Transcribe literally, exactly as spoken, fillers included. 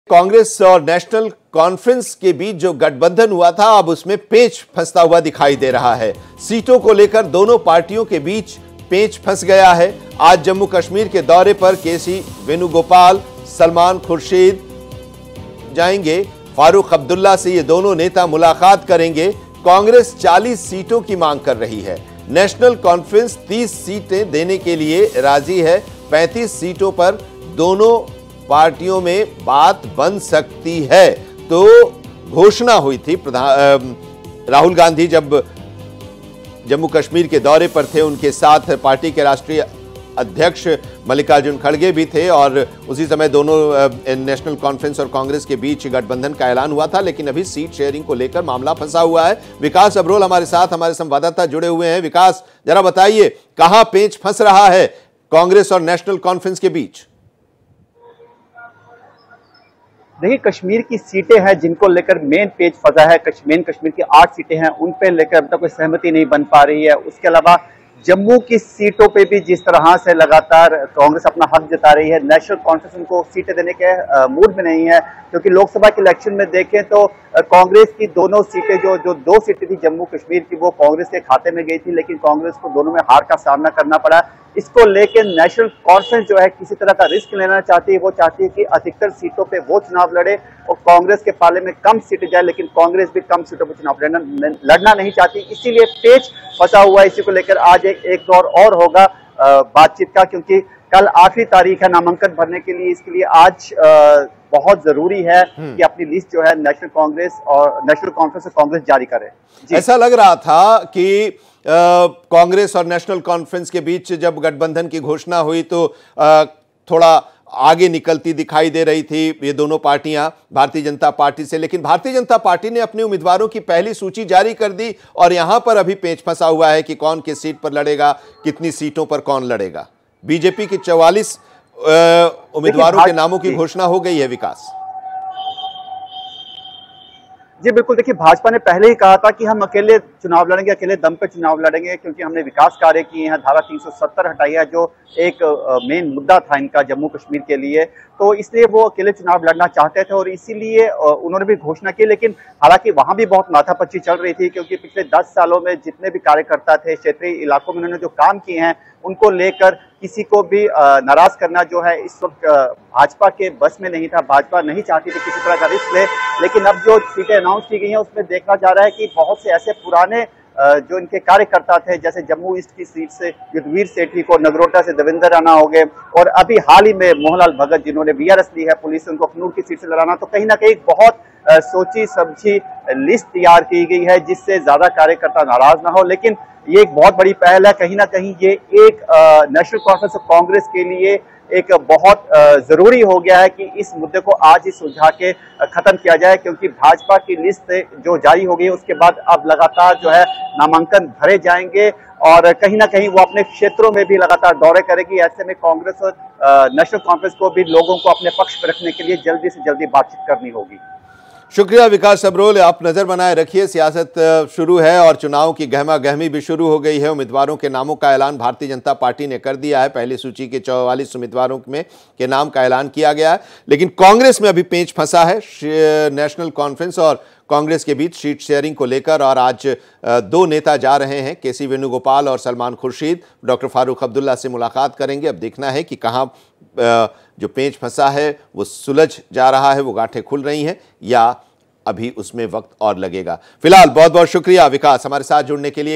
कांग्रेस और national conference के बीच जो गठबंधन हुआ था, अब उसमें पेच फंसता हुआ दिखाई दे रहा है। सीटों को लेकर दोनों पार्टियों के बीच पेच फंस गया है। आज जम्मू कश्मीर के दौरे पर केसी वेणुगोपाल, सलमान खुर्शीद जाएंगे। फारूक अब्दुल्ला से ये दोनों नेता मुलाकात करेंगे। कांग्रेस चालीस सीटों की मांग कर रही है। नेशनल कॉन्फ्रेंस तीस सीटें देने के लिए राजी है। पैंतीस सीटों पर दोनों पार्टियों में बात बन सकती है। तो घोषणा हुई थी, प्रधान राहुल गांधी जब जम्मू कश्मीर के दौरे पर थे, उनके साथ पार्टी के राष्ट्रीय अध्यक्ष मल्लिकार्जुन खड़गे भी थे और उसी समय दोनों नेशनल कॉन्फ्रेंस और कांग्रेस के बीच गठबंधन का ऐलान हुआ था। लेकिन अभी सीट शेयरिंग को लेकर मामला फंसा हुआ है। विकास अब्रोल हमारे साथ, हमारे संवाददाता जुड़े हुए हैं। विकास, जरा बताइए कहां पेच फंस रहा है कांग्रेस और नेशनल कॉन्फ्रेंस के बीच? देखिए, कश्मीर की सीटें हैं जिनको लेकर मेन पेज फंसा है। कश्मीर कश्मीर की आठ सीटें हैं, उन पे लेकर अब तक कोई सहमति नहीं बन पा रही है। उसके अलावा जम्मू की सीटों पे भी जिस तरह से लगातार कांग्रेस अपना हक जता रही है, नेशनल कॉन्फ्रेंस उनको सीटें देने के मूड में नहीं है, क्योंकि लोकसभा के इलेक्शन में देखें तो कांग्रेस की दोनों सीटें जो जो दो सीटें थी जम्मू कश्मीर की, वो कांग्रेस के खाते में गई थी, लेकिन कांग्रेस को दोनों में हार का सामना करना पड़ा। इसको लेकर नेशनल कॉन्फ्रेंस जो है किसी तरह का रिस्क लेना चाहती है। वो चाहती है कि अधिकतर सीटों पे वो चुनाव लड़े और कांग्रेस के पाले में कम सीटें जाए, लेकिन कांग्रेस भी कम सीटों पर चुनाव लड़ना लड़ना नहीं चाहती। इसीलिए पेच फंसा हुआ है। इसी को लेकर आज एक, एक दौर और होगा बातचीत का, क्योंकि कल आखिरी तारीख है नामांकन भरने के लिए। इसके लिए आज आ, बहुत जरूरी है कि अपनी लिस्ट जो है नेशनल कांग्रेस और नेशनल कॉन्फ्रेंस और कांग्रेस जारी करे। ऐसा लग रहा था कि कांग्रेस और नेशनल कॉन्फ्रेंस के बीच जब गठबंधन की घोषणा हुई तो आ, थोड़ा आगे निकलती दिखाई दे रही थी ये दोनों पार्टियां भारतीय जनता पार्टी से। लेकिन भारतीय जनता पार्टी ने अपने उम्मीदवारों की पहली सूची जारी कर दी और यहां पर अभी पेच फंसा हुआ है कि कौन किस सीट पर लड़ेगा, कितनी सीटों पर कौन लड़ेगा। बीजेपी की चौवालीस उम्मीदवारों के नामों की घोषणा हो गई है। विकास जी बिल्कुल, देखिए, भाजपा ने पहले ही कहा था कि हम अकेले चुनाव लड़ेंगे, अकेले दम पे चुनाव लड़ेंगे, क्योंकि हमने विकास कार्य किए हैं। धारा तीन सौ सत्तर हटाई है, जो एक मेन मुद्दा था इनका जम्मू कश्मीर के लिए, तो इसलिए वो अकेले चुनाव लड़ना चाहते थे और इसीलिए उन्होंने भी घोषणा की। लेकिन हालांकि वहां भी बहुत माथापच्ची चल रही थी, क्योंकि पिछले दस सालों में जितने भी कार्यकर्ता थे क्षेत्रीय इलाकों में उन्होंने जो काम किए हैं, उनको लेकर किसी को भी नाराज करना जो है इस वक्त भाजपा के बस में नहीं था। भाजपा नहीं चाहती थी किसी तरह का रिस्क ले। लेकिन अब जो सीटें अनाउंस की गई हैं उसमें देखा जा रहा है कि बहुत से ऐसे पुराने जो इनके कार्यकर्ता थे, जैसे जम्मू ईस्ट की सीट से युद्धवीर सेठी को, नगरोटा से देवेंद्र राणा हो गए, और अभी हाल ही में मोहनलाल भगत जिन्होंने बीआरएस ली है पुलिस से, उनको अखनूर की सीट से लड़ाना। तो कहीं ना कहीं बहुत सोची समझी लिस्ट तैयार की गई है जिससे ज्यादा कार्यकर्ता नाराज ना हो। लेकिन ये एक बहुत बड़ी पहल है। कहीं ना कहीं ये एक नेशनल कॉन्फ्रेंस और कांग्रेस के लिए एक बहुत जरूरी हो गया है कि इस मुद्दे को आज ही सुलझा के खत्म किया जाए, क्योंकि भाजपा की लिस्ट जो जारी हो गई है उसके बाद अब लगातार जो है नामांकन भरे जाएंगे और कहीं ना कहीं वो अपने क्षेत्रों में भी लगातार दौरे करेगी। ऐसे में कांग्रेस और नेशनल कॉन्फ्रेंस को भी लोगों को अपने पक्ष पर रखने के लिए जल्दी से जल्दी बातचीत करनी होगी। शुक्रिया विकास अब्रोल, आप नजर बनाए रखिए। सियासत शुरू है और चुनाव की गहमा गहमी भी शुरू हो गई है। उम्मीदवारों के नामों का ऐलान भारतीय जनता पार्टी ने कर दिया है। पहली सूची के चौवालीस उम्मीदवारों में के नाम का ऐलान किया गया है, लेकिन कांग्रेस में अभी पेच फंसा है नेशनल कॉन्फ्रेंस और कांग्रेस के बीच सीट शेयरिंग को लेकर। और आज दो नेता जा रहे हैं, केसी वेणुगोपाल और सलमान खुर्शीद, डॉक्टर फारूक अब्दुल्ला से मुलाकात करेंगे। अब देखना है कि कहां जो पेच फंसा है वो सुलझ जा रहा है, वो गांठें खुल रही हैं या अभी उसमें वक्त और लगेगा। फिलहाल बहुत बहुत शुक्रिया विकास, हमारे साथ जुड़ने के लिए।